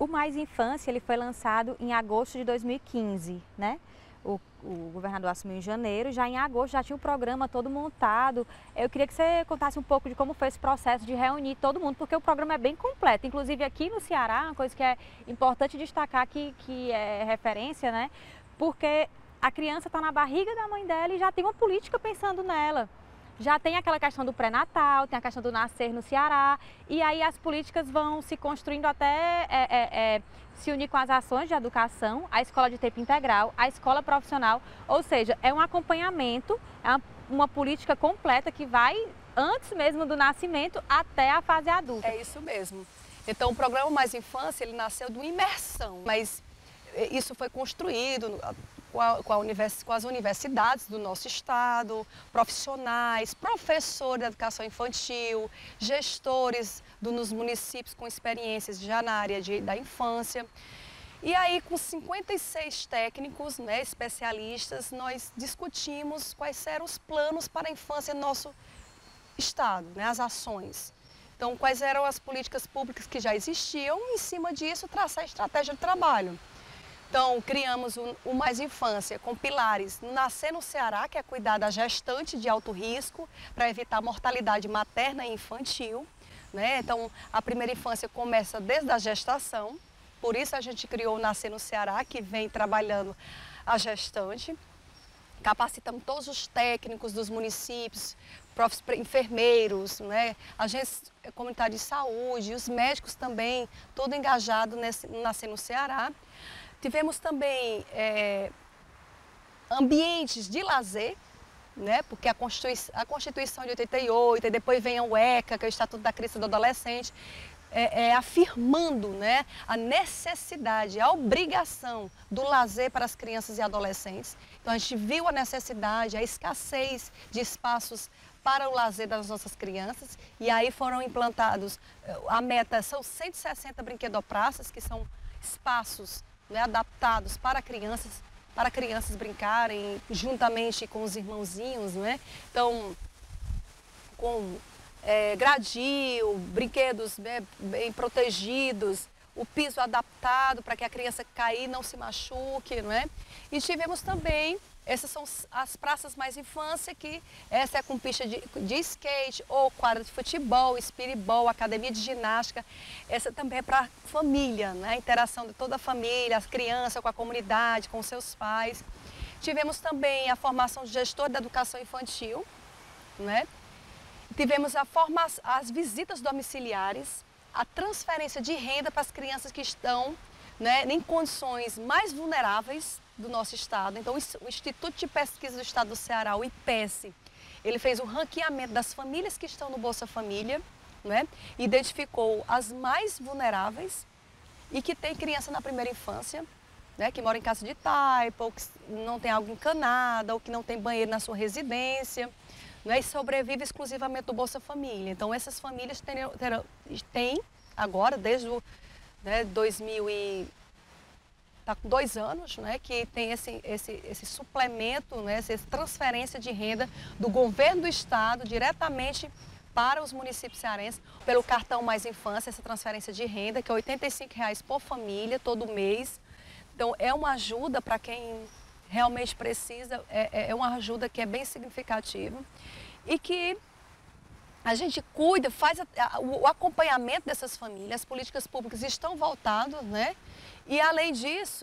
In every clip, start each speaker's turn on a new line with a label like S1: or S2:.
S1: Mais Infância ele foi lançado em agosto de 2015, né? O governador assumiu em janeiro, já em agosto já tinha o programa todo montado. Eu queria que você contasse um pouco de como foi esse processo de reunir todo mundo, porque o programa é bem completo. Inclusive aqui no Ceará, uma coisa que é importante destacar que é referência, né? Porque a criança está na barriga da mãe dela e já tem uma política pensando nela. Já tem aquela questão do pré-natal, tem a questão do nascer no Ceará, e aí as políticas vão se construindo até se unir com as ações de educação, a escola de tempo integral, a escola profissional, ou seja, é um acompanhamento, é uma política completa que vai antes mesmo do nascimento até a fase adulta.
S2: É isso mesmo. Então o programa Mais Infância, ele nasceu de uma imersão, mas isso foi construído com as universidades do nosso estado, profissionais, professores da educação infantil, gestores nos municípios com experiências já na área da infância. E aí, com 56 técnicos, né, especialistas, nós discutimos quais eram os planos para a infância no nosso estado, né, as ações. Então, quais eram as políticas públicas que já existiam e, em cima disso, traçar a estratégia de trabalho. Então, criamos o Mais Infância com pilares Nascer no Ceará, que é cuidar da gestante de alto risco, para evitar a mortalidade materna e infantil, né? Então, a primeira infância começa desde a gestação, por isso a gente criou o Nascer no Ceará, que vem trabalhando a gestante. Capacitamos todos os técnicos dos municípios, enfermeiros, né? Agentes comunitários de saúde, os médicos também, todo engajado nesse Nascer no Ceará. Tivemos também ambientes de lazer, né? Porque a Constituição de 88, e depois vem o ECA, que é o Estatuto da Criança e do Adolescente, afirmando, né, a necessidade, a obrigação do lazer para as crianças e adolescentes. Então a gente viu a necessidade, a escassez de espaços para o lazer das nossas crianças e aí foram implantados, a meta são 160 brinquedopraças, que são espaços, né, adaptados para crianças brincarem juntamente com os irmãozinhos, né? Então, com gradil, brinquedos, né, bem protegidos, o piso adaptado para que a criança cair não se machuque, não é? E tivemos também, essas são as praças Mais Infância, que essa é com pista de skate, ou quadra de futebol, speedball, academia de ginástica. Essa também é para a família, né? A interação de toda a família, as crianças com a comunidade, com seus pais. Tivemos também a formação de gestor da educação infantil, né? Tivemos as visitas domiciliares, a transferência de renda para as crianças que estão, né, em condições mais vulneráveis do nosso estado. Então, o Instituto de Pesquisa do Estado do Ceará, o IPES, ele fez um ranqueamento das famílias que estão no Bolsa Família, né, identificou as mais vulneráveis e que tem criança na primeira infância, né, que mora em casa de taipa, ou que não tem água encanada, ou que não tem banheiro na sua residência, né, e sobrevive exclusivamente do Bolsa Família. Então, essas famílias têm agora, desde o 2000 e... está com 2 anos, né, que tem esse suplemento, né, essa transferência de renda do governo do estado diretamente para os municípios cearenses, pelo cartão Mais Infância, essa transferência de renda, que é R$ 85,00 por família, todo mês. Então, é uma ajuda para quem realmente precisa, é uma ajuda que é bem significativa e que a gente cuida, faz o acompanhamento dessas famílias, as políticas públicas estão voltadas, né? E além disso,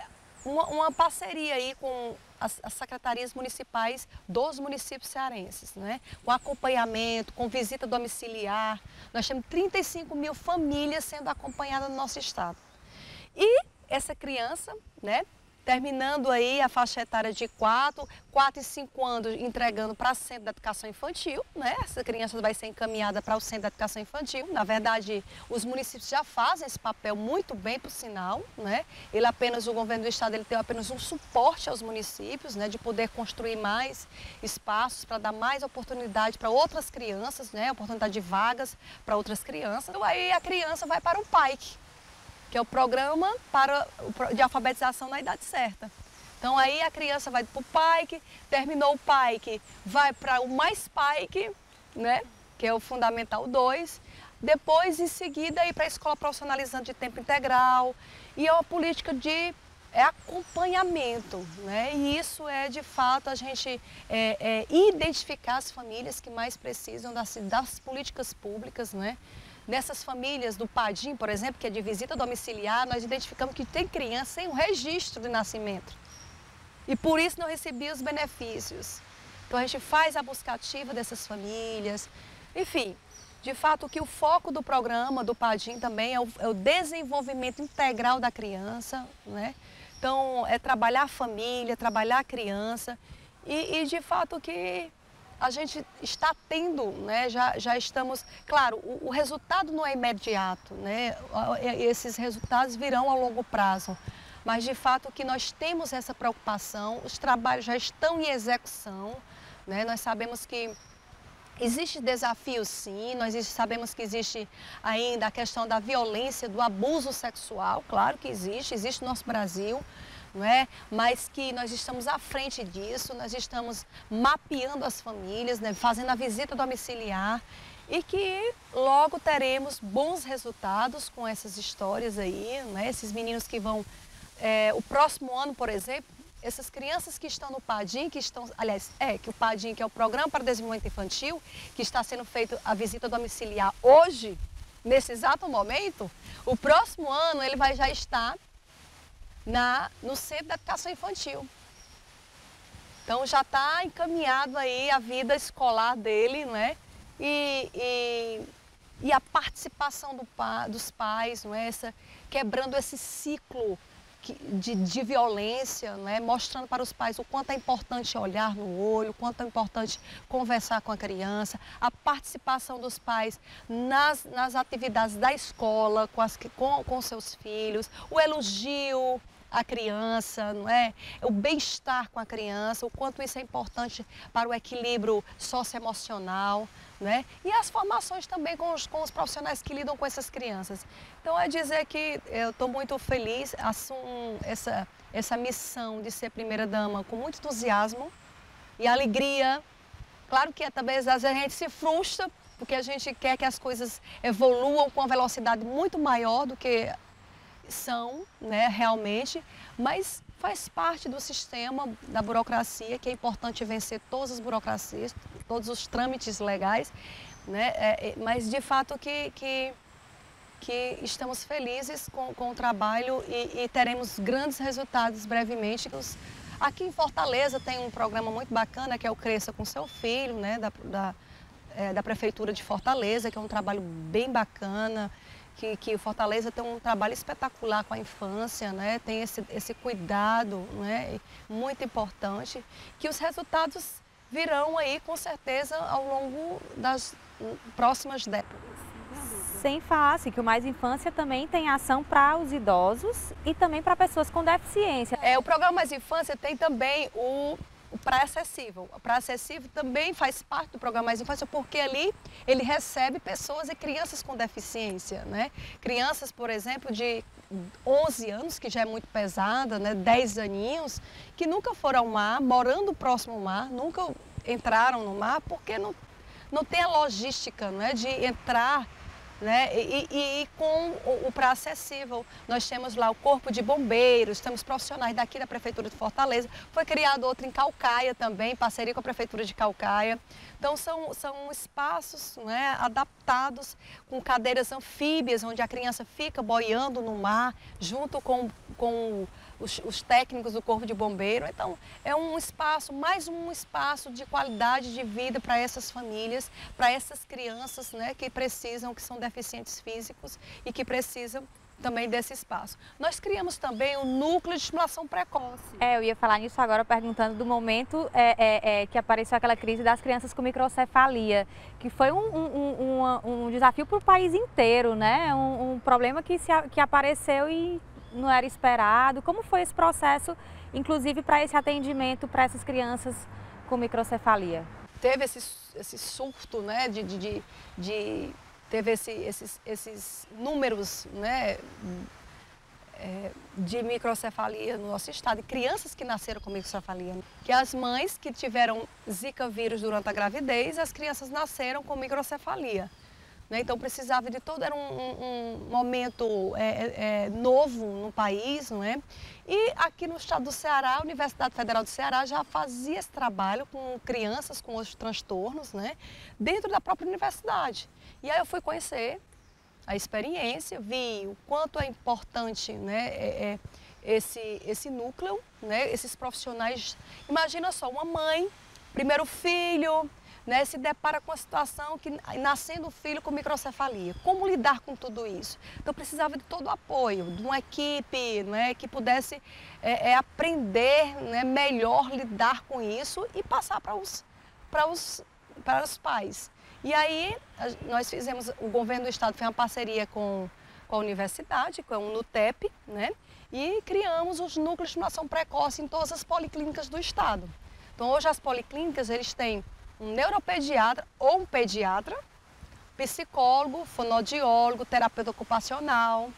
S2: uma parceria aí com as secretarias municipais dos municípios cearenses, né? Com acompanhamento, com visita domiciliar. Nós temos 35 mil famílias sendo acompanhadas no nosso estado. E essa criança, né, terminando aí a faixa etária de 4 e 5 anos, entregando para o Centro de Educação Infantil, né? Essa criança vai ser encaminhada para o Centro de Educação Infantil. Na verdade, os municípios já fazem esse papel muito bem, por sinal, né? O governo do estado, ele tem apenas um suporte aos municípios, né, de poder construir mais espaços para dar mais oportunidade para outras crianças, né? Oportunidade de vagas para outras crianças. Então aí a criança vai para o PAIC, que é o programa de alfabetização na idade certa. Então aí a criança vai para o PAIC, terminou o PAIC, vai para o Mais PAIC, né? que é o Fundamental 2. Depois, em seguida, ir para a escola profissionalizante de tempo integral. E é uma política de acompanhamento, né? E isso é, de fato, a gente identificar as famílias que mais precisam das políticas públicas, né? Nessas famílias do Padim, por exemplo, que é de visita domiciliar, nós identificamos que tem criança sem um registro de nascimento. E por isso não recebia os benefícios. Então a gente faz a busca ativa dessas famílias. Enfim, de fato, que o foco do programa do Padim também é o desenvolvimento integral da criança, né? Então, é trabalhar a família, trabalhar a criança e de fato que a gente está tendo, né? Já estamos... Claro, o resultado não é imediato, né? Esses resultados virão a longo prazo, mas de fato que nós temos essa preocupação, os trabalhos já estão em execução, né? Nós sabemos que existe desafio, sim, nós sabemos que existe ainda a questão da violência, do abuso sexual, claro que existe no nosso Brasil, não é? Mas que nós estamos à frente disso, nós estamos mapeando as famílias, né? Fazendo a visita domiciliar e que logo teremos bons resultados com essas histórias aí, né? Esses meninos que vão, o próximo ano, por exemplo, essas crianças que estão no Padim, que o Padim, que é o Programa para o Desenvolvimento Infantil, que está sendo feito a visita domiciliar hoje, nesse exato momento, o próximo ano ele vai já estar no Centro de Educação Infantil. Então já está encaminhado aí a vida escolar dele, não é? E a participação dos pais, não é? Quebrando esse ciclo de violência, né? Mostrando para os pais o quanto é importante olhar no olho, o quanto é importante conversar com a criança, a participação dos pais nas atividades da escola, com seus filhos, o elogio à criança, não é? O bem-estar com a criança, o quanto isso é importante para o equilíbrio socioemocional, né? E as formações também com os profissionais que lidam com essas crianças. Então, é dizer que eu estou muito feliz, assumo essa missão de ser primeira-dama com muito entusiasmo e alegria. Claro que também às vezes a gente se frustra, porque a gente quer que as coisas evoluam com uma velocidade muito maior do que são, né, realmente, mas faz parte do sistema da burocracia, que é importante vencer todas as burocracias, todos os trâmites legais, né? Mas de fato que estamos felizes com o trabalho e teremos grandes resultados brevemente. Aqui em Fortaleza tem um programa muito bacana que é o Cresça com Seu Filho, né? Da Prefeitura de Fortaleza, que é um trabalho bem bacana. Que Fortaleza tem um trabalho espetacular com a infância, né? Tem esse cuidado, né? Muito importante, que os resultados virão aí com certeza ao longo das próximas décadas.
S1: Sem falar assim, que o Mais Infância também tem ação para os idosos e também para pessoas com deficiência.
S2: O programa Mais Infância tem também o Praia Acessível. O Praia Acessível também faz parte do programa Mais Infância, porque ali ele recebe pessoas e crianças com deficiência, né? Crianças, por exemplo, de 11 anos, que já é muito pesada, né? 10 aninhos, que nunca foram ao mar, morando próximo ao mar, nunca entraram no mar, porque não tem a logística, né? De entrar, né? E com o Praia Acessível, nós temos lá o Corpo de Bombeiros, temos profissionais daqui da Prefeitura de Fortaleza, foi criado outro em Caucaia também, em parceria com a Prefeitura de Caucaia. Então são espaços, né, adaptados com cadeiras anfíbias, onde a criança fica boiando no mar, junto com os técnicos do Corpo de Bombeiro. Então, é um espaço, mais um espaço de qualidade de vida para essas famílias, para essas crianças, né, que são deficientes físicos e que precisam também desse espaço. Nós criamos também o Núcleo de Estimulação Precoce.
S1: Eu ia falar nisso agora, perguntando do momento que apareceu aquela crise das crianças com microcefalia, que foi um desafio para o país inteiro, né? Um problema que apareceu e não era esperado. Como foi esse processo, inclusive para esse atendimento para essas crianças com microcefalia?
S2: Teve esse surto, né, teve esses números, né, de microcefalia no nosso estado, e crianças que nasceram com microcefalia, que as mães que tiveram Zika vírus durante a gravidez, as crianças nasceram com microcefalia. Né? Então precisava de todo, era um momento novo no país, não é? E aqui no estado do Ceará, a Universidade Federal do Ceará já fazia esse trabalho com crianças com os transtornos, né? Dentro da própria universidade. E aí eu fui conhecer a experiência, vi o quanto é importante, né, esse núcleo, né, esses profissionais. Imagina só, uma mãe, primeiro filho, né, se depara com a situação que nascendo o filho com microcefalia. Como lidar com tudo isso? Então precisava de todo o apoio, de uma equipe, né, que pudesse aprender, né, melhor lidar com isso e passar para os pais. E aí nós fizemos, o governo do estado fez uma parceria com a universidade, com o NUTEP, né? E criamos os núcleos de estimulação precoce em todas as policlínicas do estado. Então hoje as policlínicas, eles têm um neuropediatra ou um pediatra, psicólogo, fonoaudiólogo, terapeuta ocupacional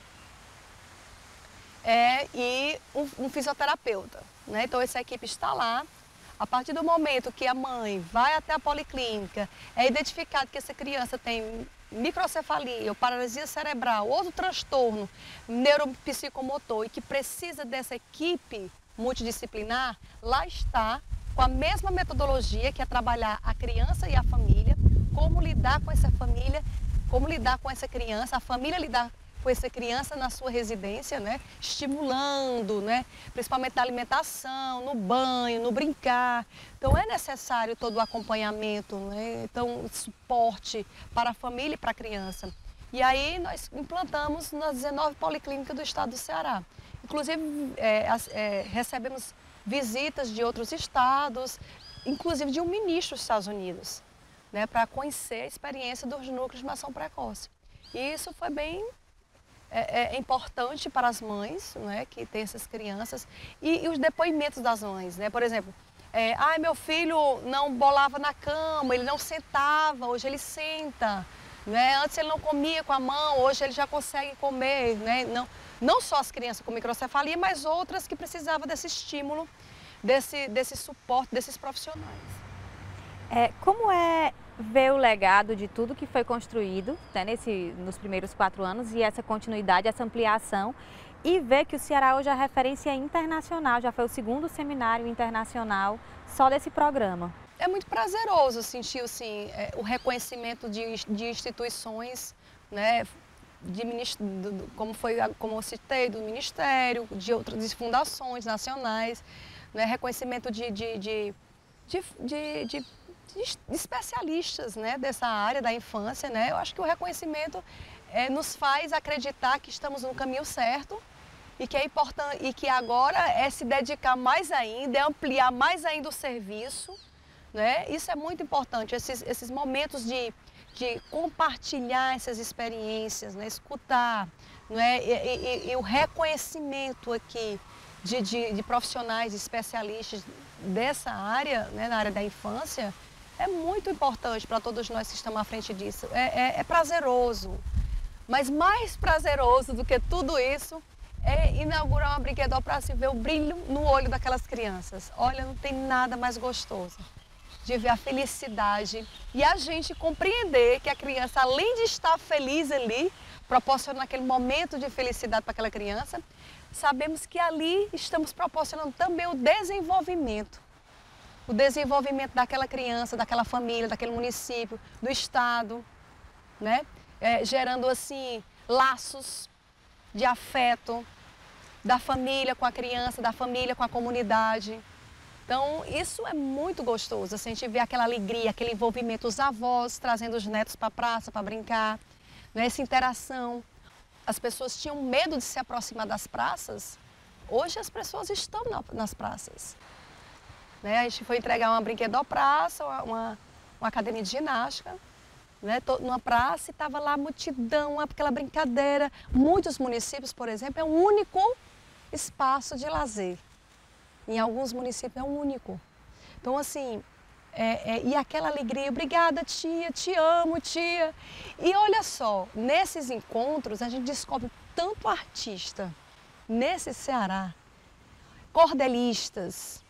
S2: e um fisioterapeuta, né? Então essa equipe está lá. A partir do momento que a mãe vai até a policlínica, é identificado que essa criança tem microcefalia ou paralisia cerebral, outro transtorno neuropsicomotor e que precisa dessa equipe multidisciplinar, lá está, com a mesma metodologia que é trabalhar a criança e a família, como lidar com essa família, como lidar com essa criança, a família lidar com essa criança na sua residência, né? Estimulando, né? Principalmente na alimentação, no banho, no brincar. Então é necessário todo o acompanhamento, né? Então suporte para a família e para a criança. E aí nós implantamos nas 19 policlínicas do estado do Ceará. Inclusive recebemos visitas de outros estados, inclusive de um ministro dos Estados Unidos, né? Para conhecer a experiência dos núcleos de estimação precoce. E isso foi bem importante para as mães, né, que têm essas crianças e os depoimentos das mães, né? Por exemplo, meu filho não bolava na cama, ele não sentava, hoje ele senta, né? Antes ele não comia com a mão, hoje ele já consegue comer, né? Não só as crianças com microcefalia, mas outras que precisavam desse estímulo, desse suporte desses profissionais.
S1: Como é ver o legado de tudo que foi construído, né, nos primeiros 4 anos e essa continuidade, essa ampliação, e ver que o Ceará hoje é referência internacional, já foi o 2º seminário internacional só desse programa?
S2: É muito prazeroso sentir assim, o reconhecimento de instituições, né, como eu citei, do Ministério, de outras fundações nacionais, né, reconhecimento de especialistas, né, dessa área da infância, né? Eu acho que o reconhecimento nos faz acreditar que estamos no caminho certo e que é importante e que agora é se dedicar mais ainda, é ampliar mais ainda o serviço, né? Isso é muito importante, esses momentos de compartilhar essas experiências, né? Escutar, né? E o reconhecimento aqui de profissionais, especialistas dessa área, né, na área da infância, é muito importante para todos nós que estamos à frente disso. É prazeroso, mas mais prazeroso do que tudo isso é inaugurar uma brinquedoteca para se ver o brilho no olho daquelas crianças. Olha, não tem nada mais gostoso de ver a felicidade e a gente compreender que a criança, além de estar feliz ali, proporcionando aquele momento de felicidade para aquela criança, sabemos que ali estamos proporcionando também o desenvolvimento daquela criança, daquela família, daquele município, do estado, né? Gerando assim laços de afeto da família com a criança, da família com a comunidade. Então isso é muito gostoso, assim, a gente vê aquela alegria, aquele envolvimento, os avós trazendo os netos para a praça para brincar, né? Essa interação. As pessoas tinham medo de se aproximar das praças, hoje as pessoas estão nas praças. Né? A gente foi entregar uma brinquedopraça, uma academia de ginástica, né? Numa praça e estava lá a multidão, aquela brincadeira. Muitos municípios, por exemplo, é um único espaço de lazer. Em alguns municípios é um único. Então, assim, e aquela alegria, obrigada tia, te amo tia. E olha só, nesses encontros a gente descobre tanto artista, nesse Ceará, cordelistas,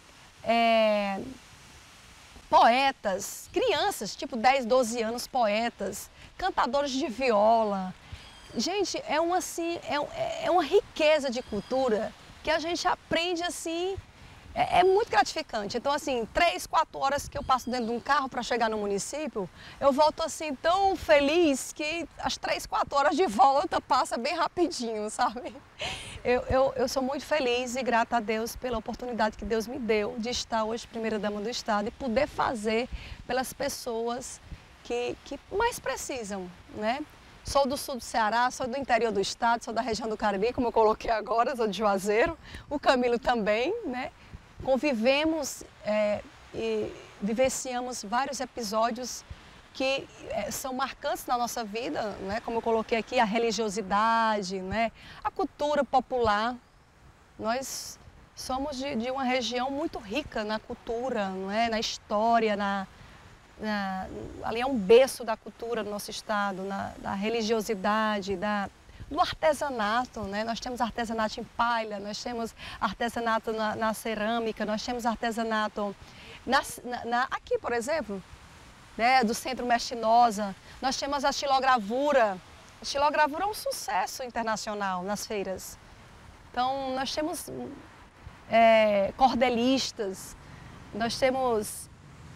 S2: poetas, crianças, tipo 10, 12 anos, poetas, cantadores de viola. Gente, é uma riqueza de cultura que a gente aprende assim, é muito gratificante. Então, assim, 3, 4 horas que eu passo dentro de um carro para chegar no município, eu volto assim tão feliz que as 3, 4 horas de volta passa bem rapidinho, sabe? Eu sou muito feliz e grata a Deus pela oportunidade que Deus me deu de estar hoje primeira-dama do Estado e poder fazer pelas pessoas que mais precisam, né? Sou do sul do Ceará, sou do interior do estado, sou da região do Cariri, como eu coloquei agora, sou de Juazeiro, o Camilo também, né? Convivemos e vivenciamos vários episódios que são marcantes na nossa vida, né? Como eu coloquei aqui, a religiosidade, né? A cultura popular. Nós somos de uma região muito rica na cultura, não é? Na história, ali é um berço da cultura do nosso estado, da religiosidade, do artesanato, né? Nós temos artesanato em palha, nós temos artesanato na cerâmica, nós temos artesanato aqui, por exemplo, né? Do Centro Mestinosa, nós temos a xilogravura. A xilogravura é um sucesso internacional nas feiras. Então, nós temos cordelistas, nós temos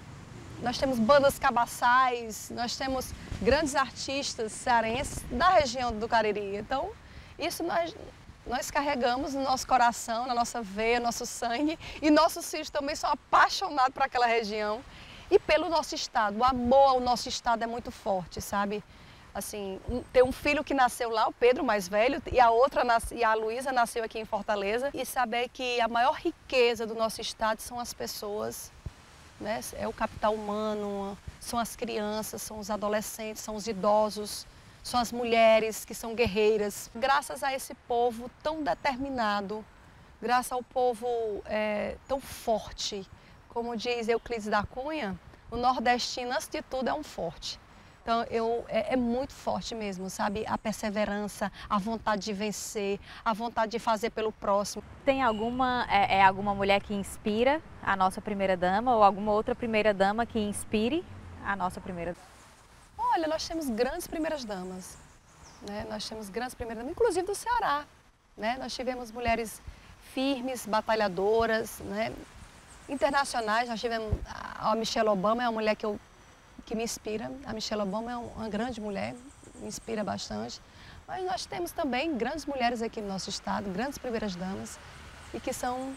S2: bandas cabaçais, nós temos grandes artistas cearenses da região do Cariri. Então, isso nós carregamos no nosso coração, na nossa veia, no nosso sangue. E nossos filhos também são apaixonados por aquela região e pelo nosso estado. O amor ao nosso estado é muito forte, sabe? Assim, tem um filho que nasceu lá, o Pedro, mais velho, e a Luísa nasceu aqui em Fortaleza. E saber que a maior riqueza do nosso estado são as pessoas, né? É o capital humano, são as crianças, são os adolescentes, são os idosos, são as mulheres que são guerreiras. Graças a esse povo tão determinado, graças ao povo tão forte, como diz Euclides da Cunha, o nordestino, antes de tudo, é um forte. Então, é muito forte mesmo, sabe? A perseverança, a vontade de vencer, a vontade de fazer pelo próximo.
S1: Tem alguma mulher que inspira a nossa primeira-dama ou alguma outra primeira-dama que inspire a nossa primeira-dama?
S2: Olha, nós temos grandes primeiras-damas, né? Nós temos grandes primeiras-damas, inclusive do Ceará, né? Nós tivemos mulheres firmes, batalhadoras, né? Internacionais. Nós tivemos a Michelle Obama, é uma mulher que me inspira. A Michelle Obama é uma grande mulher, me inspira bastante. Mas nós temos também grandes mulheres aqui no nosso estado, grandes primeiras-damas, e que são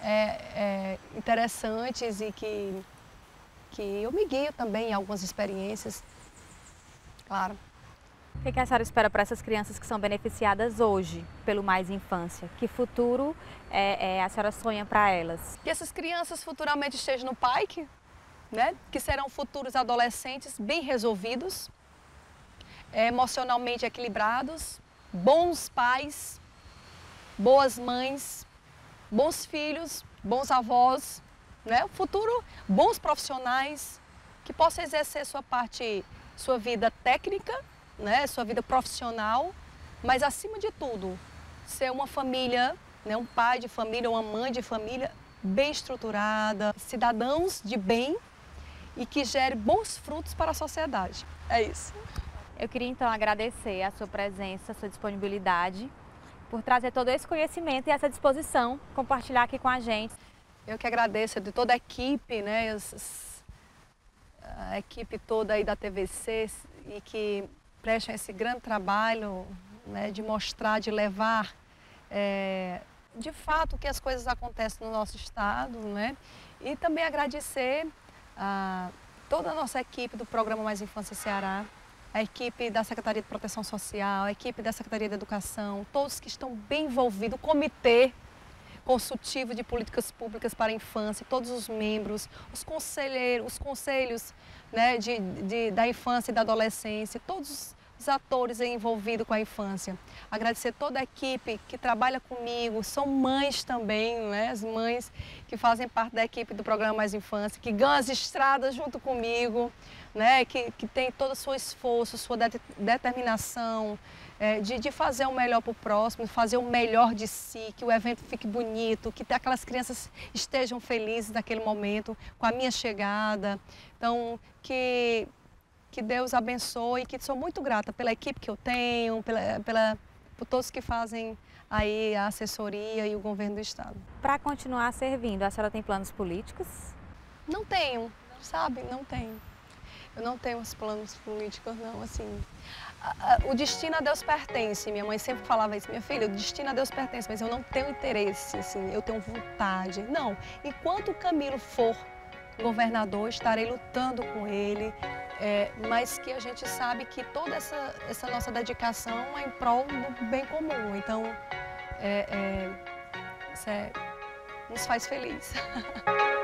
S2: interessantes e que eu me guio também em algumas experiências, claro.
S1: O que a senhora espera para essas crianças que são beneficiadas hoje pelo Mais Infância? Que futuro a senhora sonha para elas?
S2: Que essas crianças futuramente estejam no PAIC, né? Que serão futuros adolescentes bem resolvidos, emocionalmente equilibrados, bons pais, boas mães, bons filhos, bons avós, né? O futuro, bons profissionais, que possam exercer sua vida técnica, né? Sua vida profissional, mas acima de tudo, ser uma família, né? Um pai de família, uma mãe de família bem estruturada, cidadãos de bem, e que gere bons frutos para a sociedade. É isso.
S1: Eu queria então agradecer a sua presença, a sua disponibilidade, por trazer todo esse conhecimento e essa disposição, compartilhar aqui com a gente.
S2: Eu que agradeço de toda a equipe, né, a equipe toda aí da TVC, e que prestam esse grande trabalho, né, de mostrar, de levar de fato que as coisas acontecem no nosso estado, né? E também agradecer a toda a nossa equipe do Programa Mais Infância Ceará, a equipe da Secretaria de Proteção Social, a equipe da Secretaria de Educação, todos que estão bem envolvidos, o Comitê Consultivo de Políticas Públicas para a Infância, todos os membros, os conselheiros, os conselhos, né, da infância e da adolescência, todos os atores aí envolvidos com a infância. Agradecer toda a equipe que trabalha comigo, são mães também, né? As mães que fazem parte da equipe do programa Mais Infância, que ganham as estradas junto comigo, né? Que tem todo o seu esforço, sua determinação, de fazer o melhor para o próximo, fazer o melhor de si, que o evento fique bonito, que aquelas crianças estejam felizes naquele momento, com a minha chegada. Então, que Deus abençoe, que sou muito grata pela equipe que eu tenho, por todos que fazem aí a assessoria e o governo do estado.
S1: Para continuar servindo, a senhora tem planos políticos?
S2: Não tenho, sabe? Não tenho. Eu não tenho os planos políticos, não, assim. O destino a Deus pertence. Minha mãe sempre falava isso, minha filha, o destino a Deus pertence, mas eu não tenho interesse, assim, eu tenho vontade. Não, enquanto o Camilo for governador, estarei lutando com ele, mas que a gente sabe que toda essa nossa dedicação é em prol do bem comum. Então, isso nos faz feliz.